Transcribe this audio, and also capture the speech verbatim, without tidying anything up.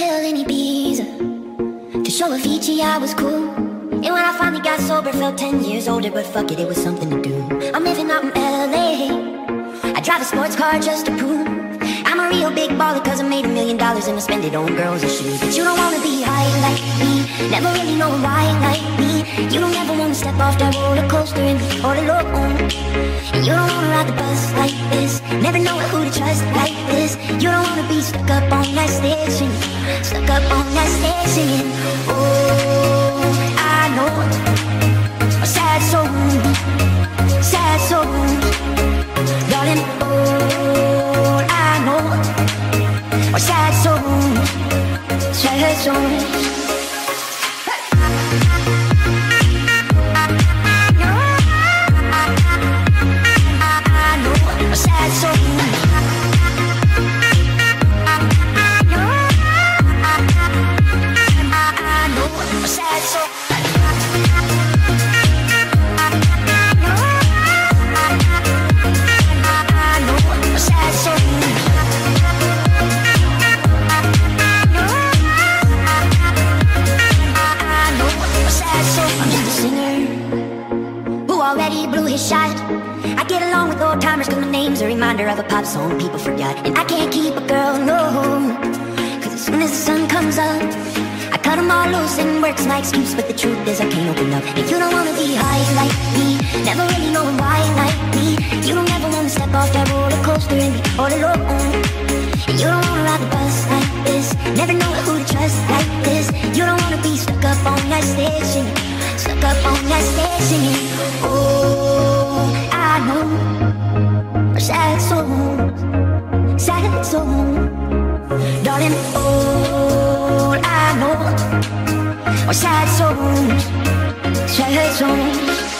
pill in Ibiza to show Avicii I was cool. And when I finally got sober, felt ten years older, but fuck it, it was something to do. I'm living out in L A, I drive a sports car just to prove I'm a real big baller, cause I made a million dollars and I spend it on girls and shoes. But you don't wanna be high like me, never really know why like me. You don't ever wanna step off that roller coaster and be all alone. And you don't wanna ride the bus like this, never know who to trust like this. You don't wanna be stuck up on that stage singing, stuck up on that stage singing. Oh, I know a sad soul, sad soul, darling. Oh, I know a sad soul, sad soul. Already blew his shot. I get along with old timers cause my name's a reminder of a pop song people forgot. And I can't keep a girl, no, cause as soon as the sun comes up I cut them all loose and work's my excuse. But the truth is I can't open up. And you don't wanna be high like me, never really knowing why like me. You don't ever wanna step off that roller coaster and be all alone. And you don't wanna ride the bus like this, never know who to trust like this. You don't wanna be stuck up on that stage singing, stuck up on that stage singing. Oh, I know a sad soul, sad soul, darling. Oh, I know a sad soul, sad soul.